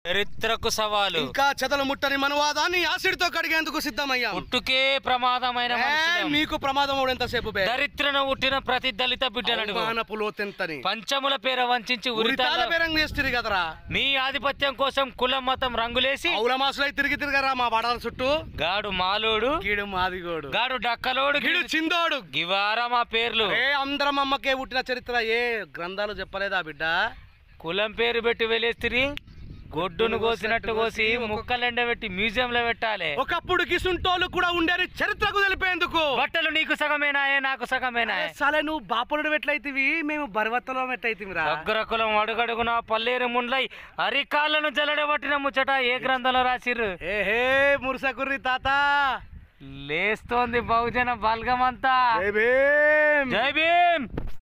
చరిత్రకు సవాలు. ఇంకా చెదలు ముట్టని మనవాదాన్ని యాసిడ్ తో కడిగేందుకు సిద్ధమయ్యా. పుట్టుకే ప్రమాదమైన మీకు ప్రమాదం ఎంతసేపు దరిద్రను పుట్టిన ప్రతి దళిత బిడ్డను పంచముల పేర వంచి ఉరితాల పేరం చేస్తుంది కదరా. మీ ఆధిపత్యం కోసం కులం మతం రంగులేసి ఔలమాసులై తిరిగిరా మా వాడాల చుట్టూ. గాడు మాలోడు, గీడు మాదిగోడు, గాడు డక్కలోడు, గీడు చిందోడు, గివారా మా పేర్లు. అందరం అమ్మకే పుట్టిన చరిత్ర ఏ గ్రంథాలు చెప్పలేదా బిడ్డ? కులం పేరు పెట్టి వెలేస్తిరి, గొడ్డును కోసినట్టు కోసి ముక్కలెండబెట్టి మ్యూజియం లో పెట్టాలి. ఒకప్పుడు గిసుంటోళ్ళు కూడా ఉండేది చరిత్రకు తెలిపేందుకు. బట్టలు నీకు సగమేనాయే నాకు సగమేనాయే. సరే నువ్వు బాపనుడు ఎట్లయితివి, మేము బర్వత్తలో ఎట్లయితివిరా. అగ్రకులం అడుగడుగున పల్లేరు ముండ్లై అరికాళ్ళను జల్లడబట్టిన ముచ్చట ఏ గ్రంథంలో రాసిర్రు? ఏహే మురుసకుర్రి తాత, లేస్తోంది బహుజన బల్గమంతా. జై భీమ్. జై భీమ్.